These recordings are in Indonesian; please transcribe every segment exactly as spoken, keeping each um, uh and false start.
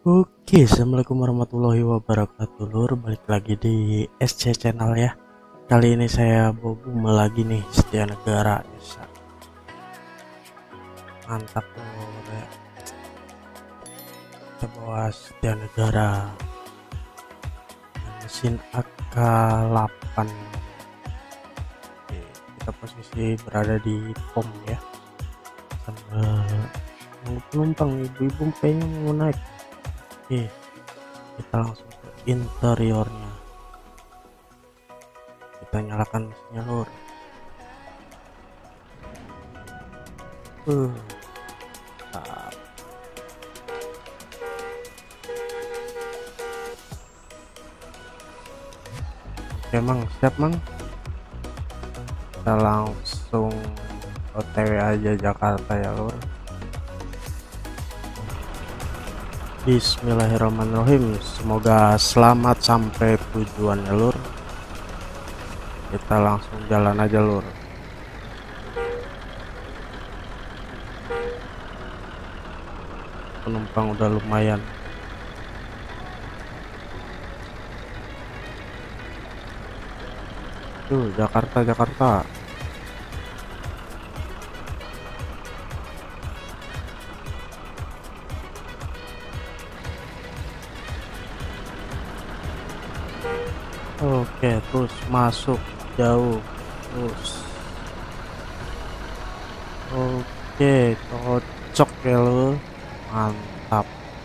Oke, assalamualaikum warahmatullahi wabarakatuh, lur. Balik lagi di S C channel ya. Kali ini saya Bobu lagi nih, Setia Negara. Mantap lur ya. Kita bawa Setia Negara mesin A K delapan. Oke, kita posisi berada di pom ya, sama penumpang. Ibu-ibu kayaknya mau naik. Oke, kita langsung ke interiornya. Kita nyalakan mesinnya lur. Uh, mantap. Oke mang, siap mang. Kita langsung O T W aja Jakarta ya lur. Bismillahirrahmanirrahim, semoga selamat sampai tujuan ya lur. Kita langsung jalan aja lur. Penumpang udah lumayan. Tuh, Jakarta Jakarta. Oke, terus masuk jauh terus. Oke, cocok ya lo, mantap.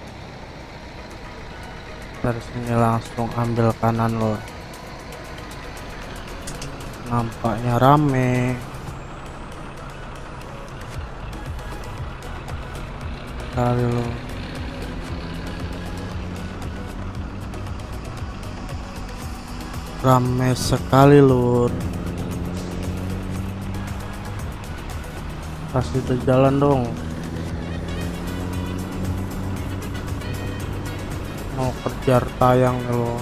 Dari sini langsung ambil kanan lo. Nampaknya rame. Kali lo. Rame sekali lur. Kasih berjalan dong. Mau kejar tayang lo.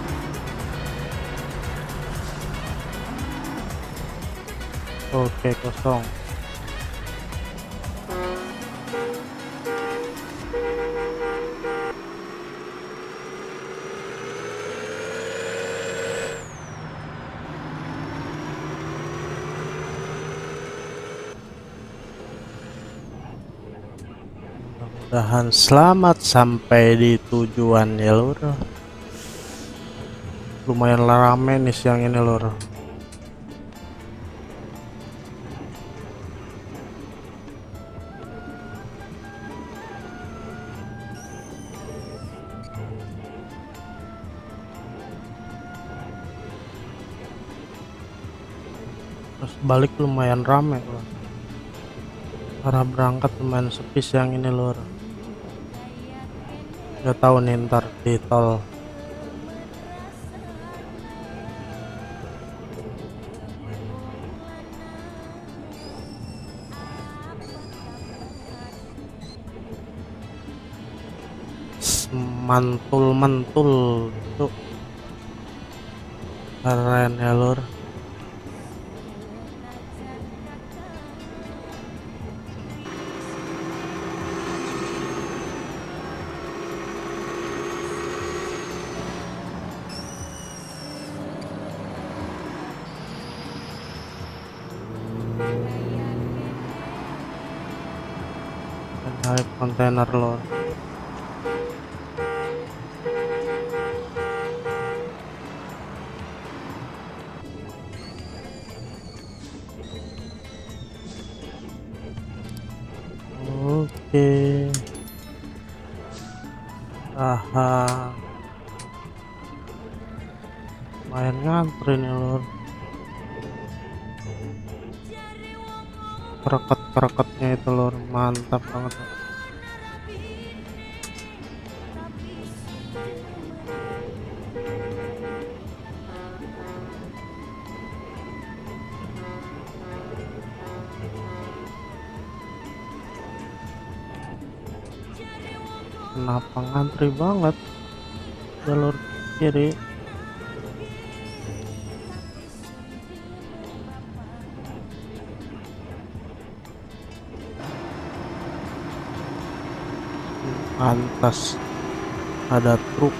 Oke, kosong. Mudah-mudahan selamat sampai di tujuan ya lur. Lumayan rame nih siang ini lur. Terus balik lumayan rame lur. Arah berangkat lumayan sepi siang ini lur. Gak tahu nih ntar di tol. Mantul-mantul tuh. Keren ya lur. Naik kontainer lor. Oke. Aha. Lumayan ngantri nih lor. Kereket-kereketnya itu lor, mantap banget. Kenapa ngantri banget jalur kiri? Pantas ada truk.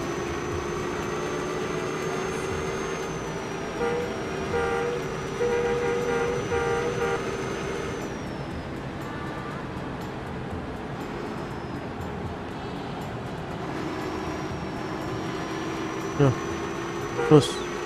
Yuk, terus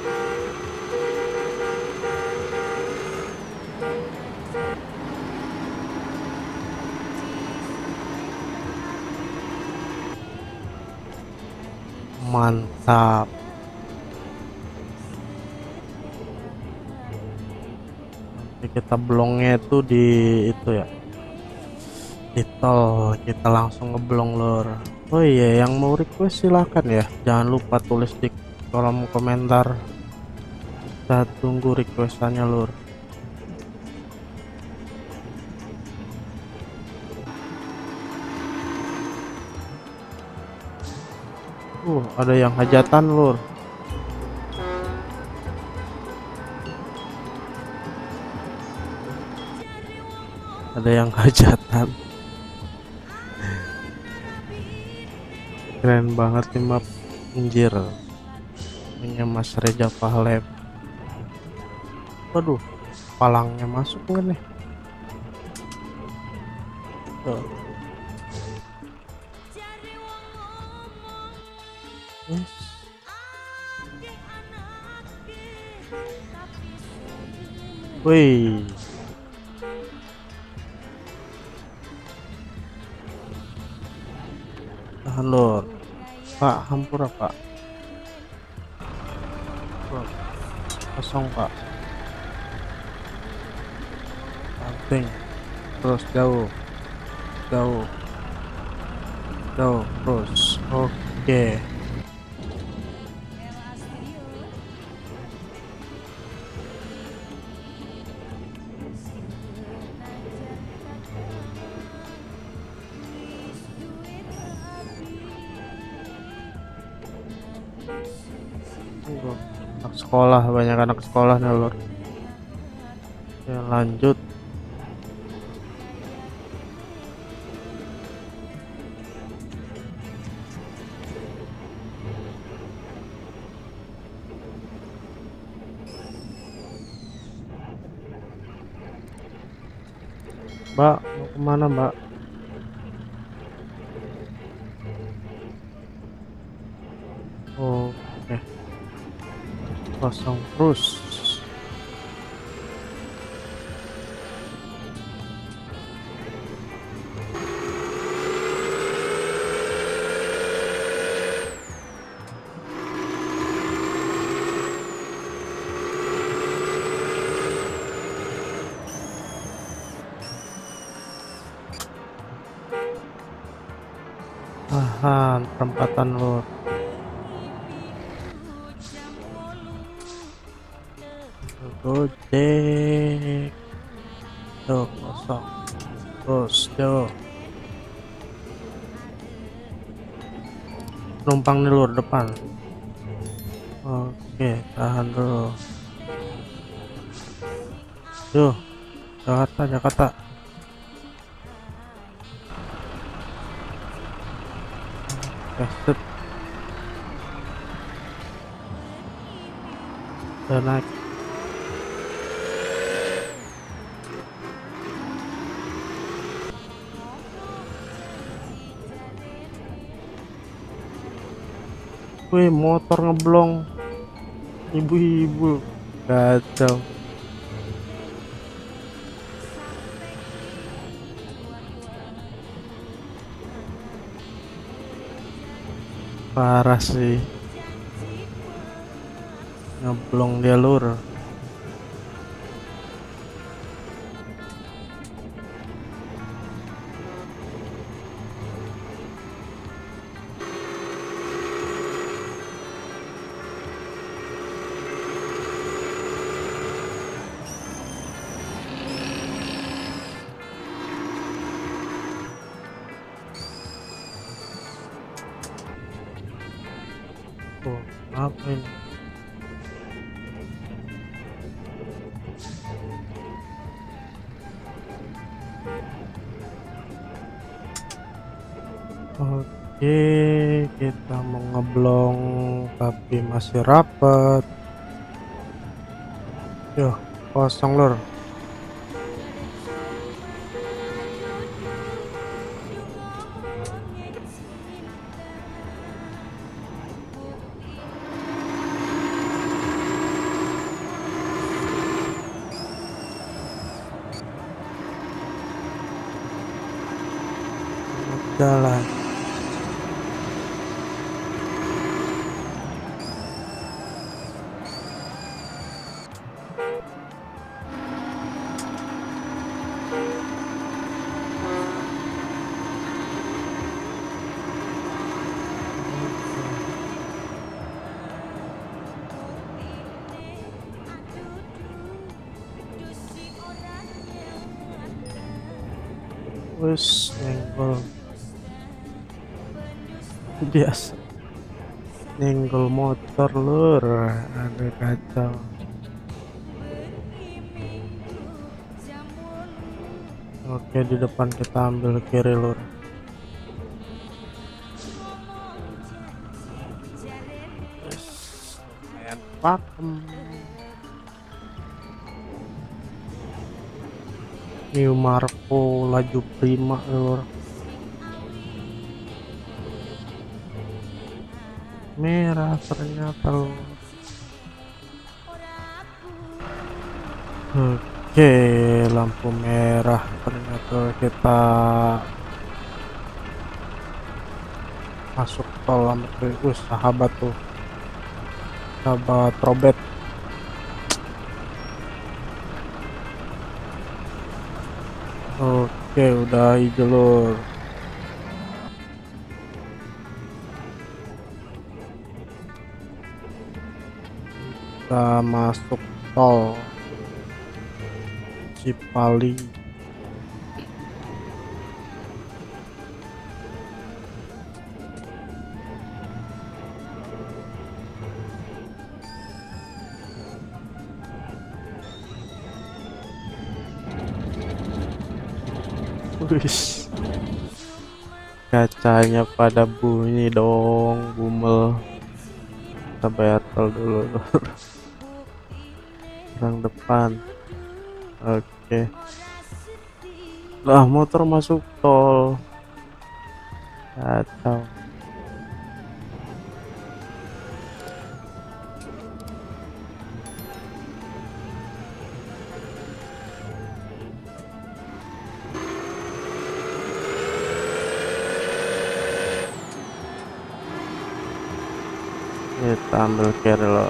mantap. Nanti kita blongnya itu di itu ya, di tol kita langsung ngeblong lur. Oh iya, yang mau request silakan ya, jangan lupa tulis di kolom komentar. Kita tunggu requestannya lur. Uh, ada yang hajatan lur. Ada yang hajatan. Keren banget nih map, anjir. Ini Mas Reza Pahleb. Waduh, palangnya masuk nggak nih? Tuh. Yes. Wih, tahan lur. Pak, hampura pak. Tuh, kosong pak. Samping. Terus jauh, jauh, jauh terus. Oke. Anak sekolah, banyak anak sekolah nih lur. Ya lanjut. Mbak, mau kemana mbak? Oke, kosong terus. Tahan perempatan lur. Gojek. Tuh kosong. Terus jauh. Penumpang nih lur depan. Oke, tahan dulu. Yuk, Jakarta, Jakarta. Oke, set. Udah naik. Wih, motor ngeblong. Ibu-ibu kacau. Parah sih, ngeblong dia lur. Oh, apa ini? Oke. Oke, kita mau ngeblong tapi masih rapat. Yo, kosong lur. Jalan. Wes nyenggol biasa, nyenggol motor lur, ada kacau. Oke, di depan kita ambil kiri lur. Yes, lumayan pakem. New Marco laju prima lur. Merah ternyata lur. Oke, lampu merah ternyata kita masuk tol lampu. Wih, sahabat tuh, sahabat robet. Oke, udah hijau lur. Kita masuk tol Cipali. Wis, kacanya pada bunyi dong, bumel. Kita bayar tol dulu orang depan. Oke, lah motor masuk tol, kacau. Kita ambil kiri loh.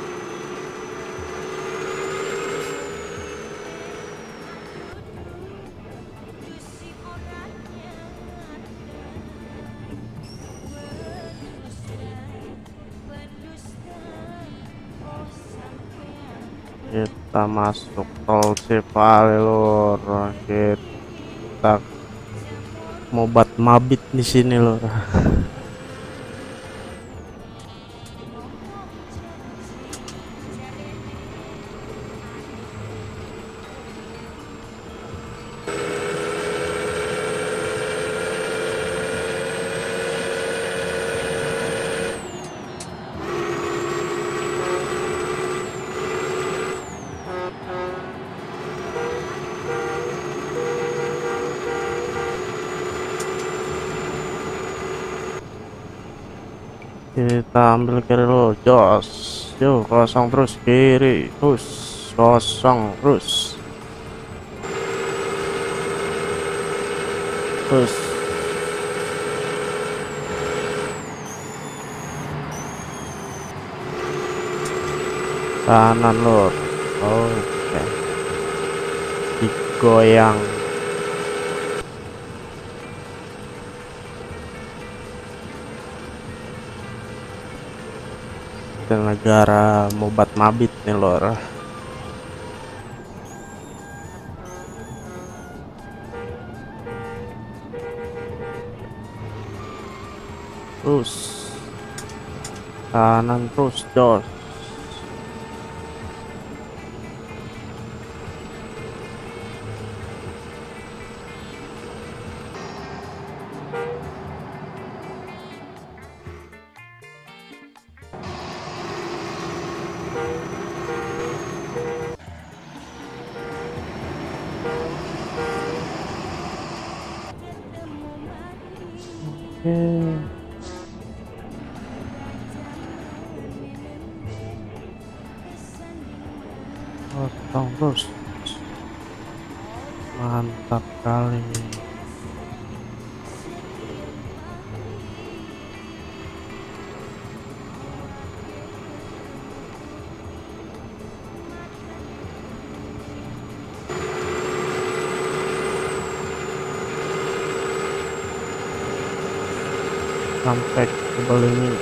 Kita masuk tol Cipali lur. Kita mobat mabit di sini lur. Kita ambil kiri lo, jos, yuk kosong terus kiri, terus kosong terus, terus kanan lor. Oke, digoyang. Negara mobat mabit nih lor. Terus kanan terus jos. Oke, kosong terus, mantap kali. Sampai tebal ini.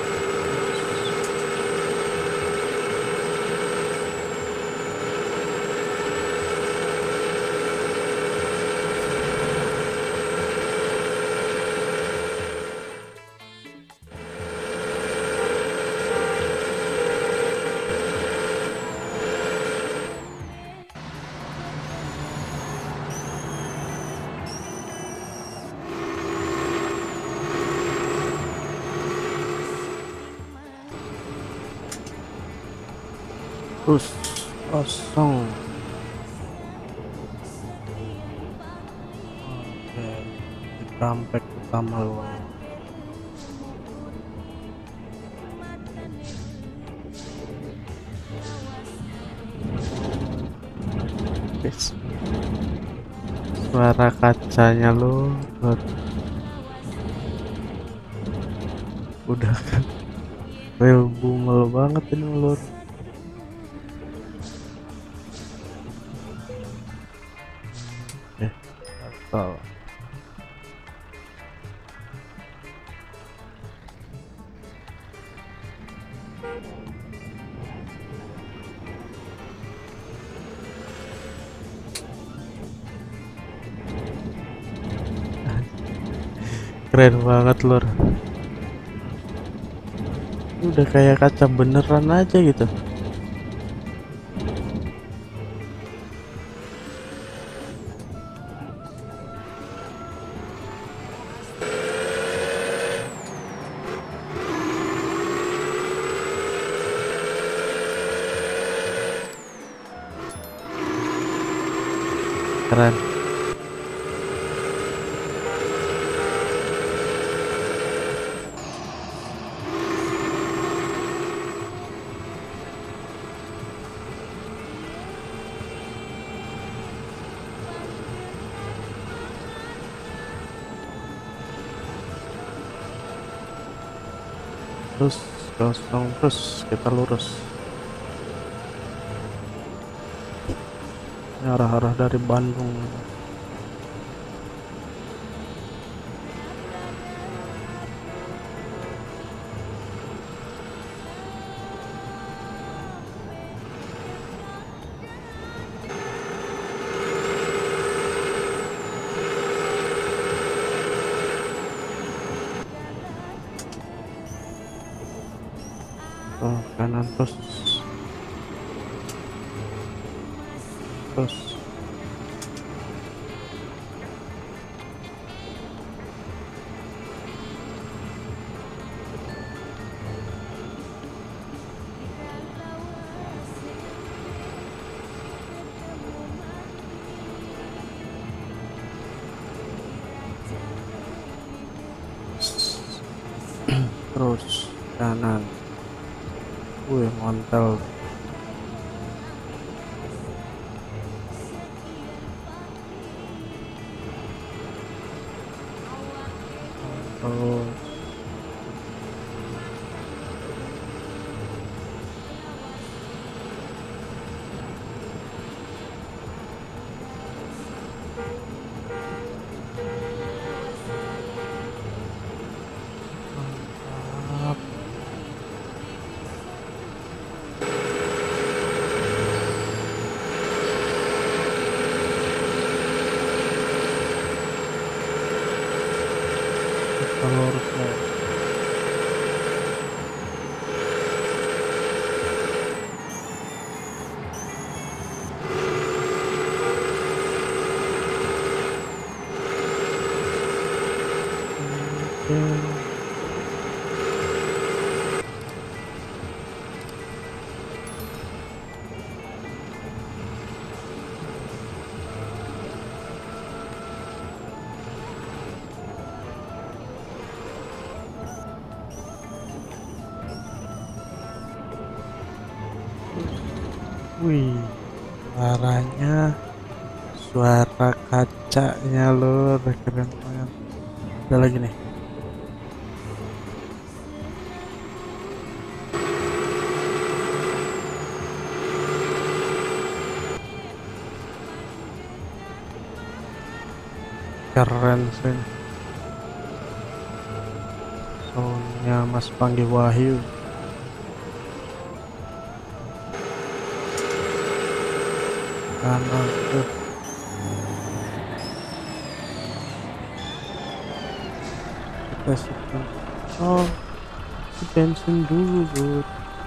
Terus kosong. Oke, comeback utama lo. Guys, suara kacanya lo udah kan real bumel banget ini lur. Eh, asal keren banget lur, udah kayak kaca beneran aja gitu. Keren. Terus kosong, terus kita lurus. Ini arah-arah dari Bandung. Oh, kanan terus terus terus kanan. Wih, montel. Terus mantap. Kita lurus nih. Oke. Wih, suaranya, suara kacanya lur, keren banget. Ada lagi nih. Keren sih. Soundnya Mas Panggi Wahyu. Kanan tuh. Kita simpan. Oh, si bensin dulu bud.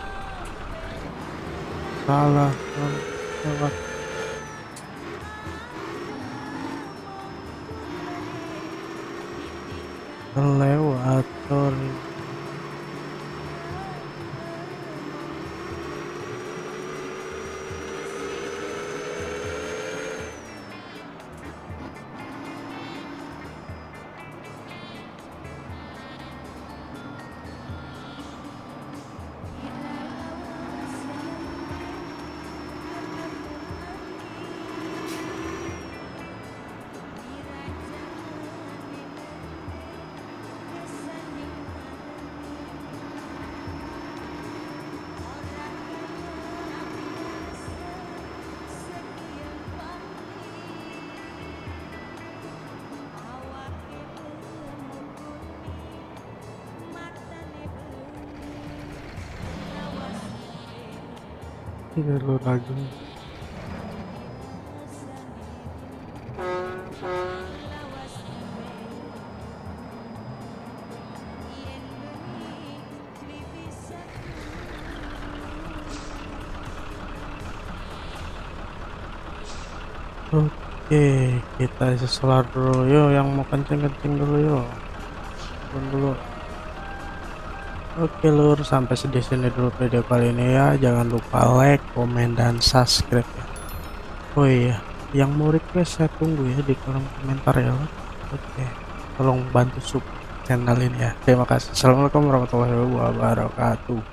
Salah. Oh, lewat. Lewat, sorry. Ini lu lagi. Oke, kita isi solar dulu yuk, yang mau kencing-kencing dulu yuk. Turun dulu. Oke lur, sampai di sini dulu video kali ini ya. Jangan lupa like, komen, dan subscribe ya. Oh iya, yang mau request saya tunggu ya di kolom komentar ya lur. Oke, tolong bantu support channel ini ya. Terima kasih. Assalamualaikum warahmatullahi wabarakatuh.